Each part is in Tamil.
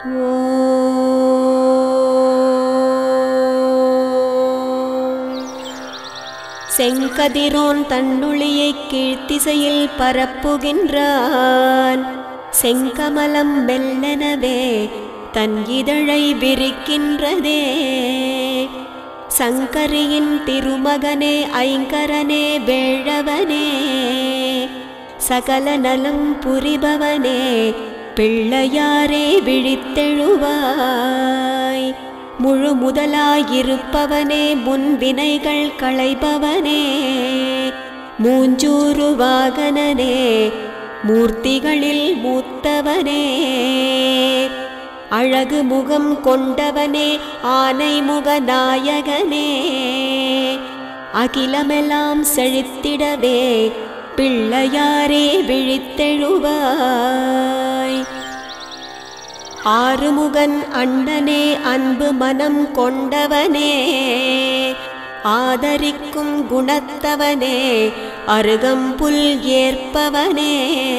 செங்கதிரோன் தன்னுளியைக் கீழ்த்திசையில் பரப்புகின்றான். செங்கமலம் மெல்லனவே தன் இதழை விரிக்கின்றதே. சங்கரியின் திருமகனே ஐங்கரனே வேழவனே, சகல நலம் புரிபவனே பிள்ளையாரே விழித்தெழுவாய். முழு முதலாயிருப்பவனே முன்வினைகள் களைபவனே, மூஞ்சூறு வாகனனே மூர்த்திகளில் மூத்தவனே. அழகு முகம் கொண்டவனே ஆனை முக நாயகனே, அகிலமெல்லாம் செழித்திடவே பிள்ளையாரே விழித்தெழுவாய். ஆறுமுகன் அண்ணனே அன்பு மனம் கொண்டவனே, ஆதரிக்கும் குணத்தவனே அருகம்புல் ஏற்பவனே.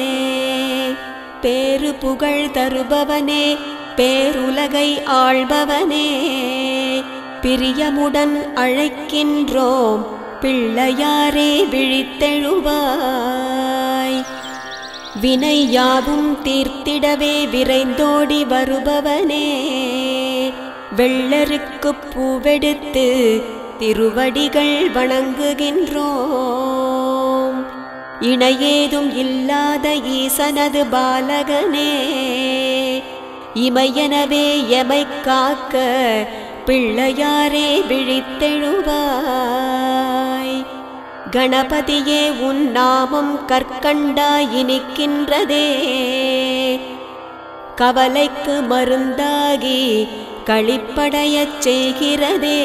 பேரு புகழ் தருபவனே பேருலகை ஆள்பவனே, பிரியமுடன் அழைக்கின்றோம் பிள்ளையாரே விழித்தெழுவாய். வினை யாவும் தீர்த்திடவே விரைந்தோடி வருபவனே, வெள்ளருக்குப் பூவெடுத்து திருவடிகள் வணங்குகின்றோம். இணையேதும் இல்லாத ஈசனது பாலகனே, இமையனவே எமைக் காக்க பிள்ளையாரே விழித்தெழுவாய். கணபதியே உன் நாமம் கற்கண்டாய் இனிக்கின்றதே, கவலைக்கு மருந்தாகி களிப்படையச் செய்கிறதே.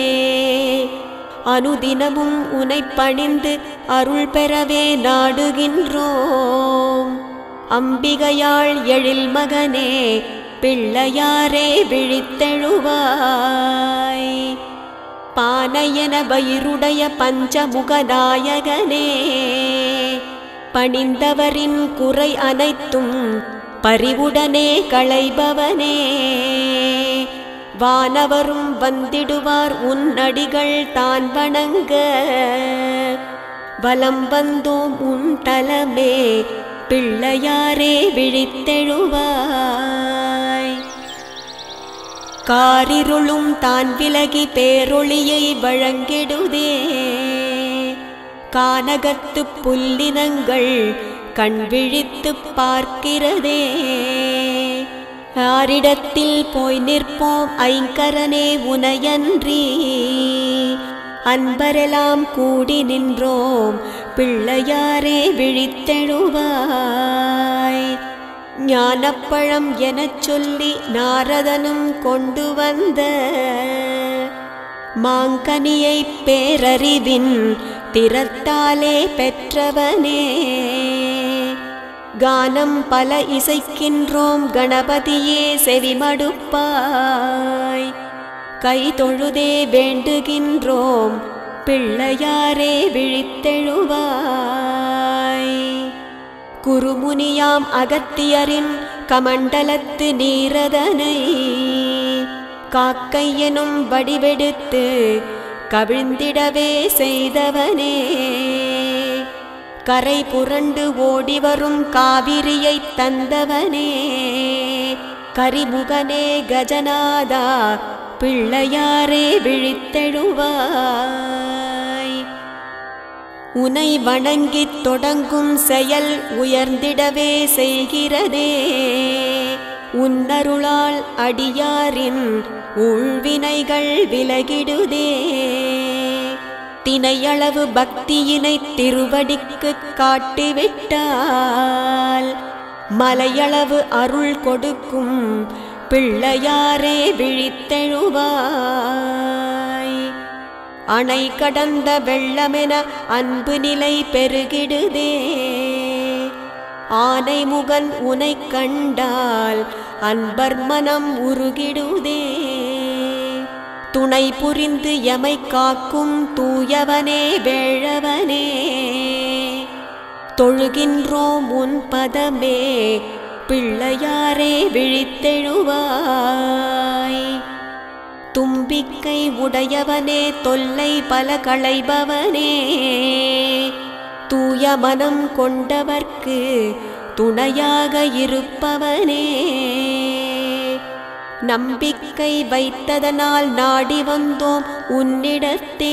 அனுதினமும் உனைப் பணிந்து அருள் பெறவே நாடுகின்றோம். அம்பிகையாள் எழில் மகனே பிள்ளையாரே விழித்தெழுவாய். பானையன வயிறுடைய பஞ்சமுக நாயகனே, பணிந்தவரின் குறை அனைத்தும் பரிவுடனே களைபவனே. வானவரும் வந்திடுவார் உன் அடிகள் தான் வணங்க, வலம் வந்தோம் உன் தலமே பிள்ளையாரே விழித்தெழுவாய். காரிருளும் தான் விலகி பேரொளியை வழங்கிடுதே, கானகத்து புல்லினங்கள் கண் விழித்துப் பார்க்கிறதே. ஆரிடத்தில் போய் நிற்போம் ஐங்கரனே உனையன்றி, அன்பரெல்லாம் கூடி நின்றோம் பிள்ளையாரே விழித்தெழுவாய். ஞானப்பழம் எனச் சொல்லி நாரதனும் கொண்டு வந்த மாங்கனியை பேரறிவின் திறத்தாலே பெற்றவனே. கானம் பல இசைக்கின்றோம் கணபதியே செவிமடுப்பாய். கை தொழுதே வேண்டுகின்றோம் பிள்ளையாரே விழித்தெழுவாய். குருமுனியாம் அகத்தியரின் கமண்டலத்து நீரதனை காக்கை எனும் வடிவெடுத்து கவிழ்ந்திடவே செய்தவனே. கரை புரண்டு ஓடிவரும் காவிரியைத் தந்தவனே, கரிமுகனே கஜநாதா பிள்ளையாரே விழித்தெழுவாய். உனை வணங்கித் தொடங்கும் செயல் உயர்ந்திடவே செய்கிறதே. உன்னருளால் அடியாரின் உள்வினைகள் விலகிடுதே. தினையளவு பக்தியினை திருவடிக்கு காட்டிவிட்டால் மலையளவு அருள் கொடுக்கும் பிள்ளையாரே விழித்தெழுவாய். அணை கடந்த வெள்ளமென அன்பு நிலை பெருகிடுதே. ஆனைமுகன் உனைக் கண்டால் அன்பர் மனம் உருகிடுதே. துணை புரிந்து எமை காக்கும் தூயவனே வேழவனே, தொழுகின்றோம் உன் பதமே பிள்ளையாரே விழித்தெழுவாய். தும்பிக்கை உடையவனே, தொல்லை பல களைபவனே, தூய மனம் கொண்டவர்க்கு துணையாக இருப்பவனே, நம்பிக்கை வைத்ததனால் நாடி வந்தோம் உன்னிடத்தே,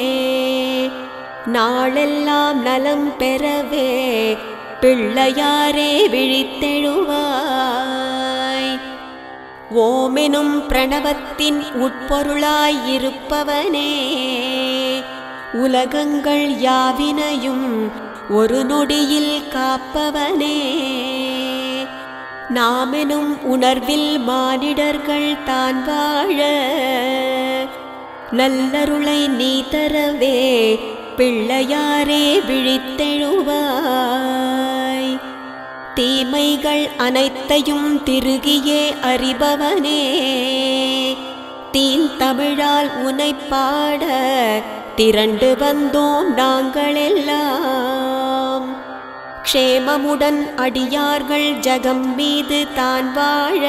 நாளெல்லாம் நலம் பெறவே பிள்ளையாரே விழித்தெழுவாய். ஓமெனும் பிரணவத்தின் உட்பொருளாயிருப்பவனே, உலகங்கள் யாவினையும் ஒரு நொடியில் காப்பவனே, நாமெனும் உணர்வில் மானிடர்கள் தான் வாழ நல்லருளை நீ தரவே பிள்ளையாரே விழித்தெழுவாய். தீமைகள் அனைத்தையும் திருகியே அறிபவனே, தீன் தமிழால் உனை பாட திரண்டு வந்தோம் நாங்களெல்லாம். க்ஷேமமுடன் அடியார்கள் ஜகம் மீது தான் வாழ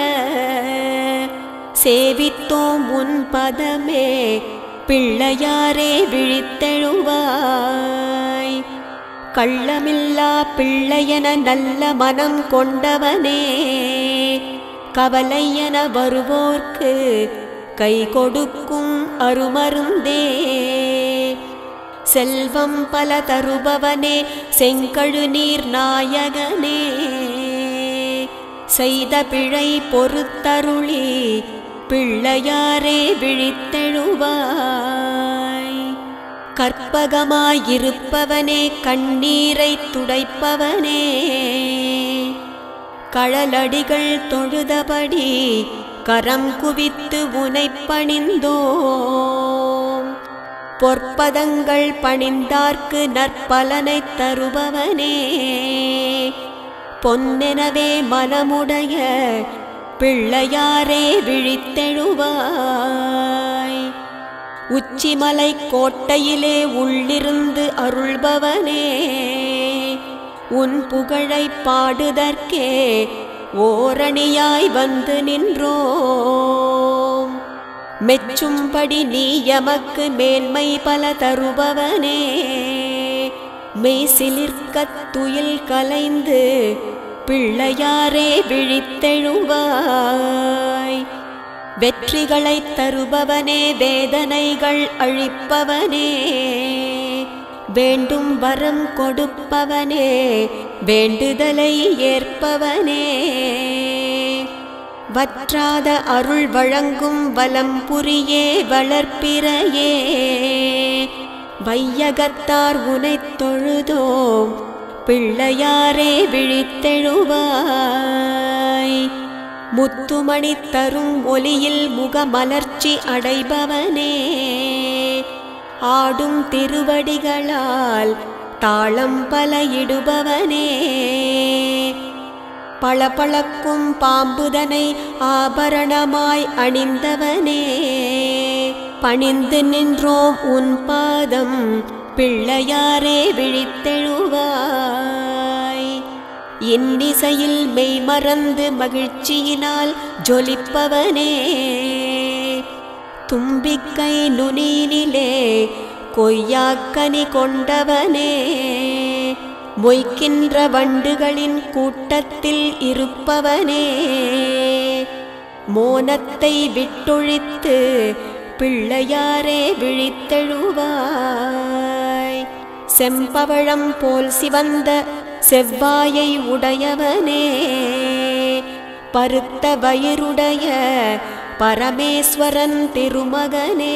சேவித்தோம் உன் பதமே பிள்ளையாரே விழித்தெழுவாய். கள்ளமில்லா பிள்ளையென நல்ல மனம் கொண்டவனே, கவலையென வருவோர்க்கு கை கொடுக்கும் அருமருந்தே, செல்வம் பல தருபவனே, செங்கழு நீர் நாயகனே, செய்த பிழை பொறுத்தருளி பிள்ளையாரே விழித்தெழுவாய். கற்பகமாயிருப்பவனே, கண்ணீரை துடைப்பவனே, கழலடிகள் தொழுதபடி கரம் குவித்து உனை பணிந்தோம். பொற்பதங்கள் பணிந்தார்க்கு நற்பலனை தருபவனே, பொன்னெனவே மனமுடைய பிள்ளையாரே விழித்தெழுவாய். உச்சிமலை கோட்டையிலே உள்ளிருந்து அருள்பவனே, உன் புகழை பாடுதற்கே ஓரணியாய் வந்து நின்றோம். மெச்சும்படி நீ எமக்கு மேன்மை பல தருபவனே, மெய்சிலிர்க்கத் துயில் கலைந்து பிள்ளையாரே விழித்தெழுவாய். வெற்றிகளை தருபவனே, வேதனைகள் அழிப்பவனே, வேண்டும் வரம் கொடுப்பவனே, வேண்டுதலை ஏற்பவனே, வற்றாத அருள் வழங்கும் வலம் புரியே வளர்ப்பிறையே, வையகத்தார் உனைத் தொழுதோம் பிள்ளையாரே விழித்தெழுவாய். முத்துமணி தரும் ஒளியில் முகமலர்ச்சி அடைபவனே, ஆடும் திருவடிகளால் தாளம் பல இடுபவனே, பளபளக்கும் பாம்புதனை ஆபரணமாய் அணிந்தவனே, பணிந்து நின்றோம் உன் பாதம் பிள்ளையாரே விழித்தெழுவாய். இன்னிசையில் மெய்மறந்து மகிழ்ச்சியினால் ஜொலிப்பவனே, தும்பிக்கை நுனியினிலே கொய்யாக்கனி கொண்டவனே, மொய்க்கின்ற வண்டுகளின் கூட்டத்தில் இருப்பவனே, மோனத்தை விட்டொழித்து பிள்ளையாரே விழித்தெழுவாய். செம்பவழம் போல் சிவந்த செவ்வாயை உடையவனே, பருத்த வயிறுடைய பரமேஸ்வரன் திருமகனே,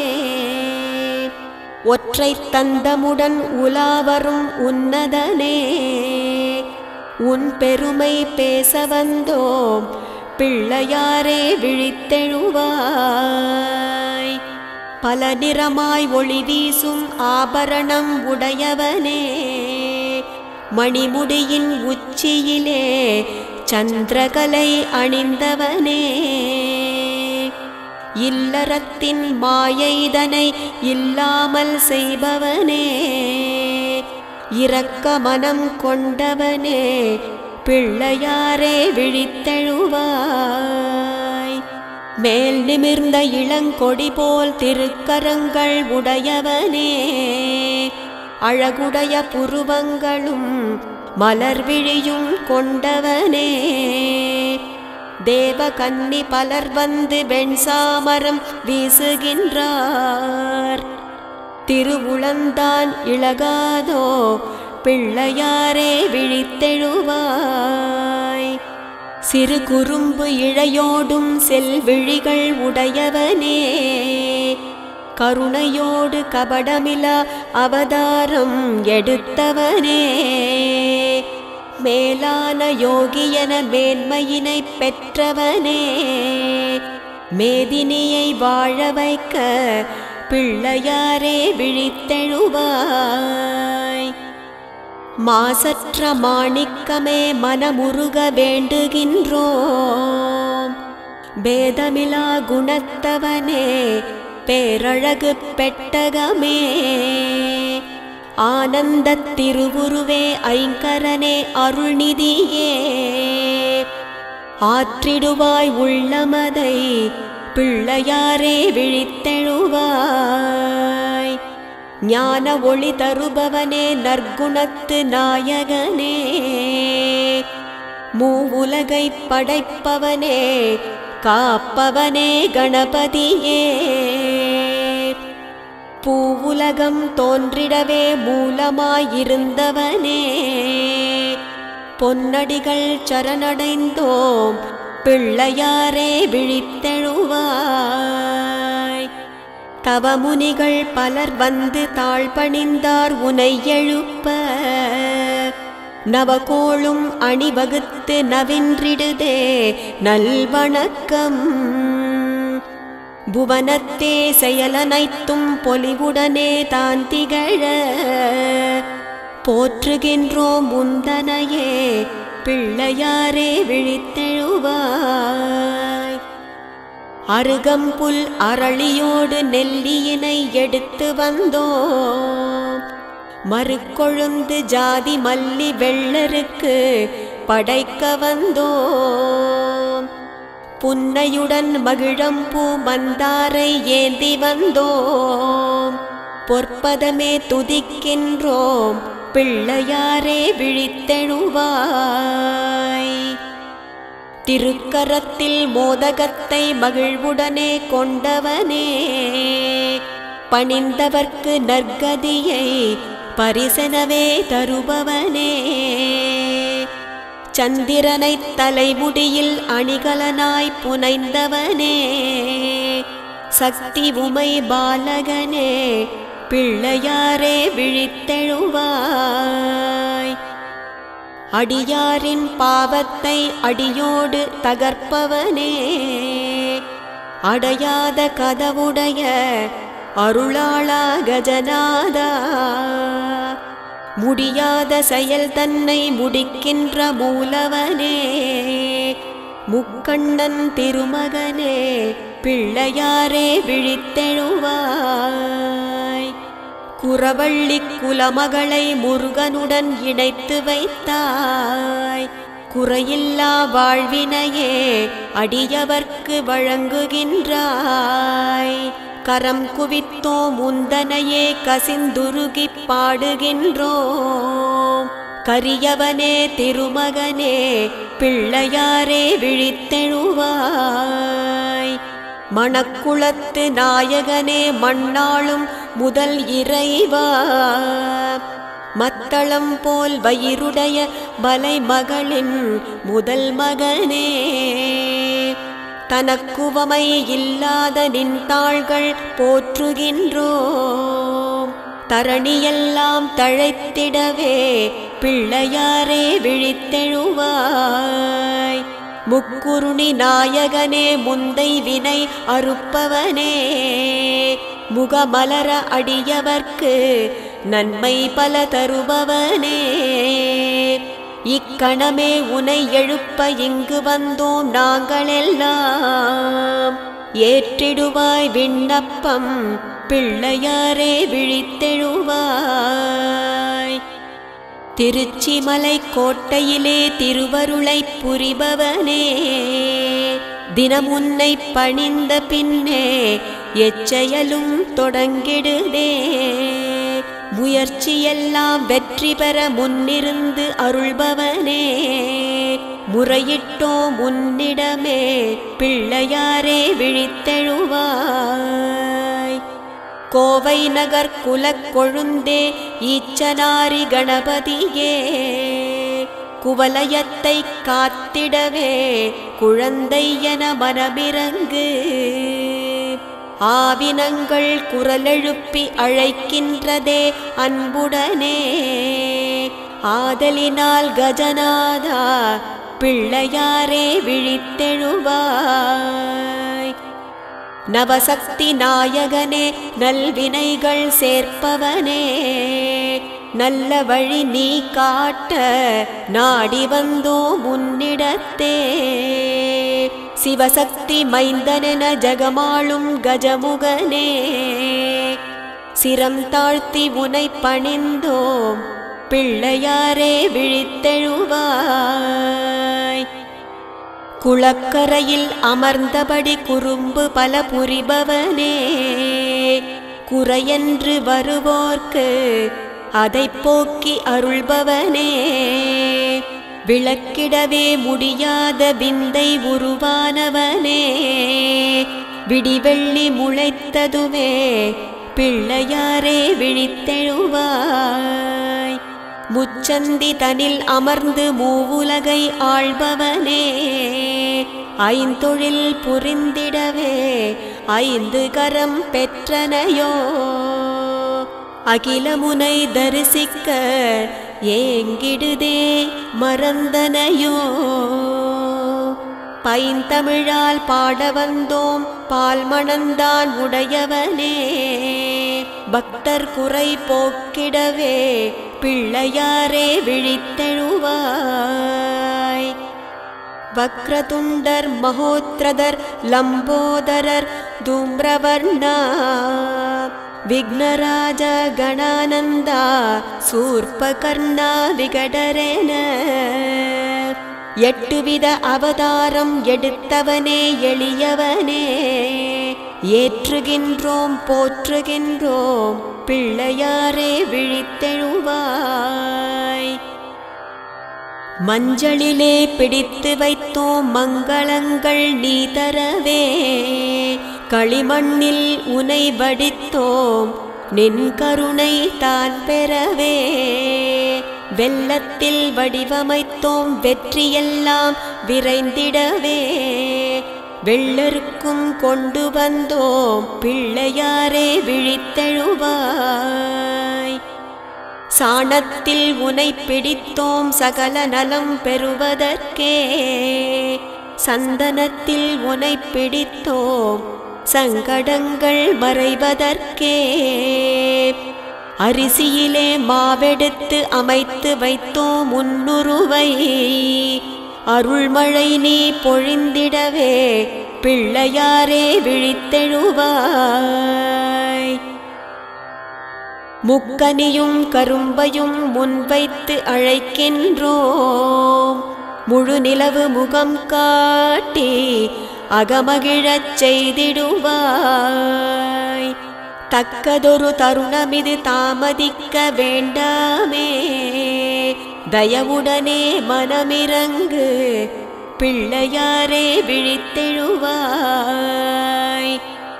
ஒற்றை தந்தமுடன் உலாவரும் உன்னதனே, உன் பெருமை பேச வந்தோம் பிள்ளையாரே விழித்தெழுவாய். பல நிறமாய் ஒளி வீசும் ஆபரணம் உடையவனே, மணிமுடியின் உச்சியிலே சந்திரகலை அணிந்தவனே, இல்லறத்தின் மாயைதனை இல்லாமல் செய்பவனே, இரக்க மனம் கொண்டவனே பிள்ளையாரே விழித்தெழுவாய். மேல் நிமிர்ந்த இளங்கொடி போல் திருக்கரங்கள் உடையவனே, அழகுடைய புருவங்களும் மலர்விழியும் கொண்டவனே, தேவகன்னி பலர் வந்து வெண்சாமரம் வீசுகின்றார். திருவுளந்தான் இளகாதோ பிள்ளையாரே விழித்தெழுவாய். சிறு குறும்பு இழையோடும் செல்விழிகள் உடையவனே, கருணையோடு கபடமிலா அவதாரம் எடுத்தவனே, மேலான யோகியன மேன்மையினை பெற்றவனே, மேதினியை வாழ வைக்க பிள்ளையாரே விழித்தெழுவாய். மாசற்ற மாணிக்கமே மனமுருக வேண்டுகின்றோம். பேதமிலா குணத்தவனே பேரழகு பெட்டகமே, ஆனந்தத் திருவுருவே ஐங்கரனே அருள்நிதியே, ஆற்றிடுவாய் உள்ளமதை பிள்ளையாரே விழித்தெழுவாய். ஞான ஒளி தருபவனே நற்குணத்து நாயகனே, மூவுலகை படைப்பவனே காப்பவனே கணபதியே, பூவுலகம் தோன்றிடவே மூலமாயிருந்தவனே, பொன்னடிகள் சரணடைந்தோம் பிள்ளையாரே விழித்தெழுவாய். தவமுனிகள் பலர் வந்து தாழ்பணிந்தார் உனை எழுப்ப, நவகோளும் அணிவகுத்து நவின்றிடுதே நல்வணக்கம். புவனத்தே செயலனைத்தும் பொலிவுடனே தான் திகழ, போற்றுகின்றோம் முந்தனையே பிள்ளையாரே விழித்தெழுவாய். அருகம்புல் அரளியோடு நெல்லியினை எடுத்து வந்தோம், மறுக்கொழுந்து ஜாதி மல்லி வெள்ளருக்கு படைக்க வந்தோம், புன்னையுடன் மகிழம்பூ மந்தாரை ஏந்தி வந்தோம், பொற்பதமே துதிக்கின்றோம் பிள்ளையாரே விழித்தெழுவாய். திருக்கரத்தில் மோதகத்தை மகிழ்வுடனே கொண்டவனே, பணிந்தவர்க்கு நற்கதியை பரிசெனவே தருபவனே, சந்திரனை தலைமுடியில் அணிகலனாய் புனைந்தவனே, சக்தி உமை பாலகனே பிள்ளையாரே விழித்தெழுவாய். அடியாரின் பாவத்தை அடியோடு தகர்ப்பவனே, அடையாத கதவுடைய அருளாளா கஜநாதா, முடியாத செயல் தன்னை முடிக்கின்ற மூலவனே, முக்கண்ணன் திருமகனே பிள்ளையாரே விழித்தெழுவாய். குறவள்ளி குலமகளை முருகனுடன் இணைத்து வைத்தாய், குறையில்லா வாழ்வினையே அடியவர்க்கு வழங்குகின்றாய். கரம் குவித்தோம் முந்தனையே கசிந்துருகிப் பாடுகின்றோம், கரியவனே திருமகனே பிள்ளையாரே விழித்தெழுவாய். மணக்குளத்து நாயகனே மண்ணாளும் முதல் இறைவா, மத்தளம் போல் வயிறுடைய மலை மகளின் முதல் மகனே, தனக்குவமை இல்லாத நின்றாள்கள் போற்றுகின்றோம், தரணியெல்லாம் தழைத்திடவே பிள்ளையாரே விழித்தெழுவாய். முக்குருணி நாயகனே முந்தை வினை அறுப்பவனே, முகமலர அடியவர்க்கு நன்மை பல தருபவனே, இக்கணமே உனை எழுப்ப இங்கு வந்தோம் நாங்களெல்லாம், ஏற்றிடுவாய் விண்ணப்பம் பிள்ளையாரே விழித்தெழுவாய். திருச்சிமலை கோட்டையிலே திருவருளைப் புரிபவனே, தினமுன்னை பணிந்த பின்னே எச்செயலும் தொடங்கிடுதே. முயற்சியெல்லாம் வெற்றி பெற முன்னிருந்து அருள்பவனே, முறையிட்டோம் உன்னிடமே பிள்ளையாரே விழித்தெழுவாய். கோவை நகர் குலக் கொழுந்தே ஈச்சனாரி கணபதியே, குவலயத்தை காத்திடவே குழந்தை என மனமிரங்கு. ஆவினங்கள் குரலெழுப்பி அழைக்கின்றதே அன்புடனே, ஆதலினால் கஜநாதா பிள்ளையாரே விழித்தெழுவாய். நவசக்தி நாயகனே நல்வினைகள் சேர்ப்பவனே, நல்ல வழி நீ காட்ட நாடி வந்தோம் உன்னிடத்தே. சிவசக்தி மைந்தனென ஜகமாளும் கஜமுகனே, சிரம் தாழ்த்தி உனை பணிந்தோம் பிள்ளையாரே விழித்தெழுவாய். குளக்கரையில் அமர்ந்தபடி குறும்பு பல புரிபவனே, குறையென்று வருவோர்க்கு அதை போக்கி அருள்பவனே. விளக்கிடவே முடியாத விந்தை உருவானவனே, விடிவெள்ளி முளைத்ததுவே பிள்ளையாரே விழித்தெழுவாய். முச்சந்தி தனில் அமர்ந்து மூவுலகை ஆள்பவனே, ஐந்தொழில் புரிந்திடவே 5 கரம் பெற்றனையோ. அகிலமுனை தரிசிக்க ஏங்கிடுதே மறந்தனையோ. பைந்தமிழால் பாட வந்தோம் பால் மணந்தான் உடையவனே, பக்தர் குறை போக்கிடவே பிள்ளையாரே விழித்தெழுவாய். வக்ரதுண்டர் மகோத்ரதர் லம்போதரர் தூம்ரவர்ணா, விக்னராஜ கணானந்தா சூர்பகர்ணா விகடரேன. 8 வித அவதாரம் எடுத்தவனே எளியவனே, ஏற்றுகின்றோம் போற்றுகின்றோம் பிள்ளையாரே விழித்தெழுவாய். மஞ்சளிலே பிடித்து வைத்தோம் மங்களங்கள் நீ தரவே, களிமண்ணில் உனை வடித்தோம் நின் கருணை தான் பெறவே. வெள்ளத்தில் வடிவமைத்தோம் வெற்றியெல்லாம் விரைந்திடவே, வெள்ளருக்கும் கொண்டு வந்தோம் பிள்ளையாரே விழித்தெழுவாய். சாணத்தில் உனை பிடித்தோம் சகல நலம் பெறுவதற்கே, சந்தனத்தில் உனை பிடித்தோம் சங்கடங்கள் மறைவதற்கே. அரிசியிலே மாவெடுத்து அமைத்து வைத்தோம் முன்னுருவை, அருள்மழை நீ பொழிந்திடவே பிள்ளையாரே விழித்தெழுவாய். முக்கனியும் கரும்பையும் முன்வைத்து அழைக்கின்றோம், முழு நிலவு முகம் காட்டி அகமகிழச் செய்திடுவாய். தக்கதொரு தருணமிது தாமதிக்க வேண்டாமே, தயவுடனே மனமிரங்கு பிள்ளையாரே விழித்தெழுவாய்.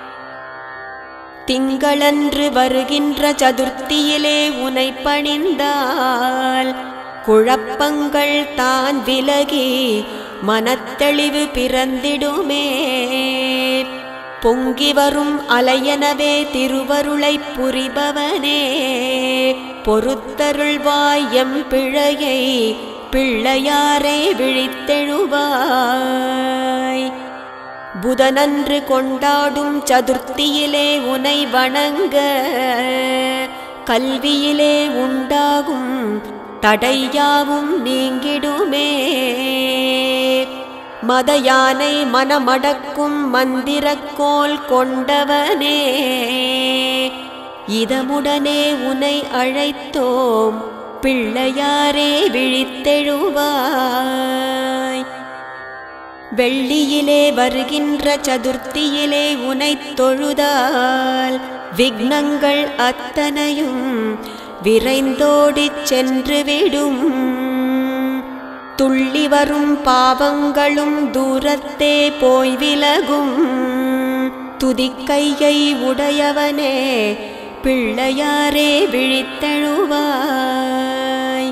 திங்களன்று வருகின்ற சதுர்த்தியிலே உனை பணிந்தால் குழப்பங்கள் தான் விலகி மனத்தெளிவு பிறந்திடுமே. பொங்கி வரும் அலையனவே திருவருளைப் புரிபவனே, பொறுத்தருள்வாய் எம் பிழையை பிள்ளையாரே விழித்தெழுவாய். புதனன்று கொண்டாடும் சதுர்த்தியிலே உனை வணங்க, கல்வியிலே உண்டாகும் தடையாவும் நீங்கிடுமே. மத யானை மனமடக்கும் மந்திரக்கோல் கொண்டவனே, இதமுடனே உனை அழைத்தோம் பிள்ளையாரே விழித்தெழுவாய். வெள்ளியிலே வருகின்ற சதுர்த்தியிலே உனைத் தொழுதால் விக்னங்கள் அத்தனையும் விரைந்தோடிச் சென்றுவிடும். துள்ளி வரும் பாவங்களும் தூரத்தே போய் விலகும். துதிக்கையை உடையவனே பிள்ளையாரே விழித்தெழுவாய்.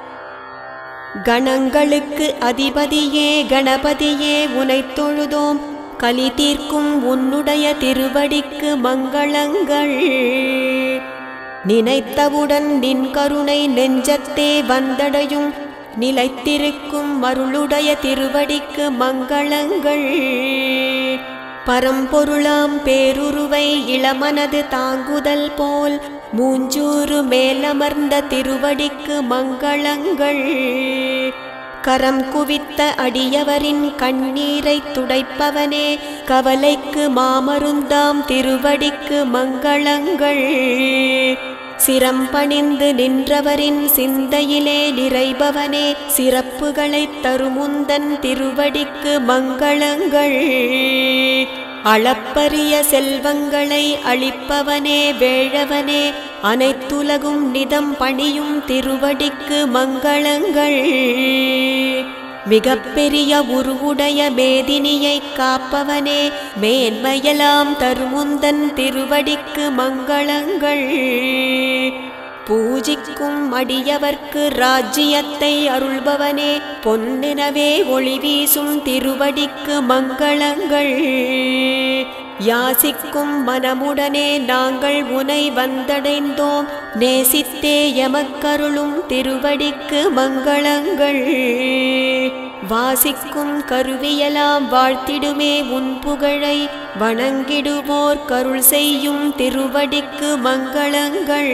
கணங்களுக்கு அதிபதியே கணபதியே உனைத் தொழுதோம். கலி தீர்க்கும் உன்னுடைய திருவடிக்கு மங்களங்கள். நினைத்தவுடன் நின் கருணை நெஞ்சத்தே வந்தடையும். நிலைத்திருக்கும் அருளுடைய திருவடிக்கு மங்களங்கள். பரம்பொருளாம் பேருருவை இளமனது தாங்குதல் போல் மூஞ்சூறு மேலமர்ந்த திருவடிக்கு மங்களங்கள். கரம் குவித்த அடியவரின் கண்ணீரை துடைப்பவனே கவலைக்கு மாமருந்தாம் திருவடிக்கு மங்களங்கள். சிரம் பணிந்து நின்றவரின் சிந்தையிலே நிறைபவனே சிறப்புகளைத் தருமுந்தன் திருவடிக்கு மங்களங்கள். அளப்பரிய செல்வங்களை அளிப்பவனே வேழவனே அனைத்துலகும் நிதம் பணியும் திருவடிக்கு மங்களங்கள். மிகப்பெரிய உருவுடைய மேதினியை காப்பவனே மேன்மையெல்லாம் தருமுந்தன் திருவடிக்கு மங்களங்கள். பூஜிக்கும் அடியவர்க்கு ராஜ்யத்தை அருள்பவனே பொன்னெனவே ஒளி வீசும் திருவடிக்கு மங்களங்கள். யாசிக்கும் மனமுடனே நாங்கள் உனை வந்தடைந்தோம். நேசித்தே எமக்கருளும் திருவடிக்கு மங்களங்கள். வாசிக்கும் கருவியெல்லாம் வாழ்த்திடுமே உன் புகழை வணங்கிடுவோர் கருள் செய்யும் திருவடிக்கு மங்களங்கள்.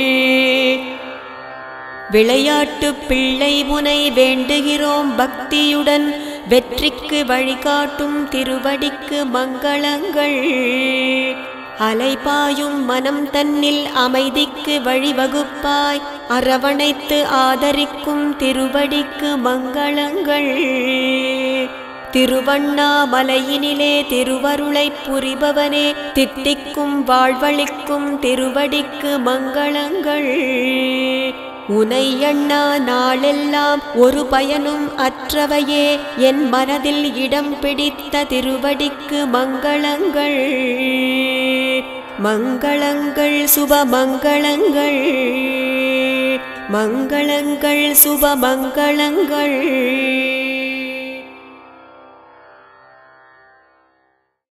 விளையாட்டு பிள்ளை உனை வேண்டுகிறோம் பக்தியுடன் வெற்றிக்கு வழிகாட்டும் திருவடிக்கு மங்களங்கள். அலைபாயும் மனம் தன்னில் அமைதிக்கு வழிவகுப்பாய் அரவணைத்து ஆதரிக்கும் திருவடிக்கு மங்களங்கள். திருவண்ணாமலையினிலே திருவருளைப் புரிபவனே தித்திக்கும் வாழ்வளிக்கும் திருவடிக்கு மங்களங்கள். உனை எண்ணா நாளெல்லாம் ஒரு பயனும் அற்றவையே என் மனதில் இடம் பிடித்த திருவடிக்கு மங்களங்கள். மங்களங்கள் சுபமங்களங்கள். மங்களங்கள் சுபமங்களங்கள்.